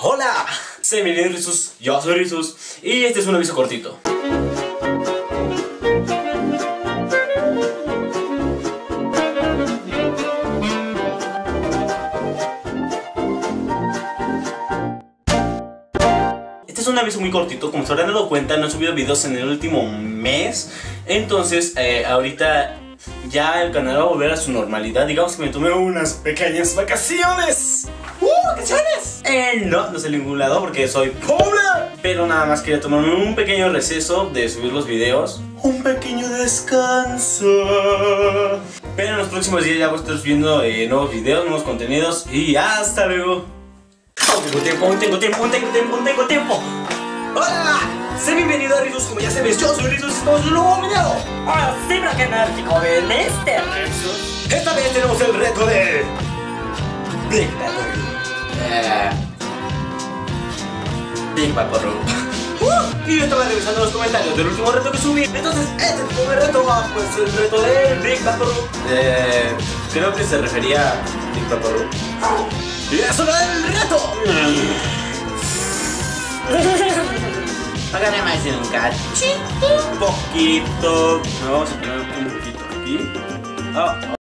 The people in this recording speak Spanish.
Hola, soy Rizus, yo soy Rizus y este es un aviso cortito. Este es un aviso muy cortito, como se habrán dado cuenta, no he subido videos en el último mes. Entonces, ahorita ya el canal va a volver a su normalidad. Digamos que me tomé unas pequeñas vacaciones. ¿Vacaciones? No salí a ningún lado porque soy pobre. Pero nada más quería tomarme un pequeño receso de subir los videos. Un pequeño descanso. Pero en los próximos días ya voy a estar subiendo nuevos videos, nuevos contenidos. Y hasta luego. Tengo tiempo. ¡Hola! Sé bienvenido a Rizus, como ya sabes, yo soy Rizus y estamos en un nuevo video. ¡Hola, sí, bloque enérgico de Mr. Rizus! Esta vez tenemos el reto de Big Vaporru. Y yo estaba revisando los comentarios del último reto que subí. Entonces, este primer reto va, pues, el reto de Big Vaporru. Creo que se refería a Big Vaporru. ¡Y eso era el reto! Págame más en un cachito. Un poquito. Vamos a poner un poquito aquí.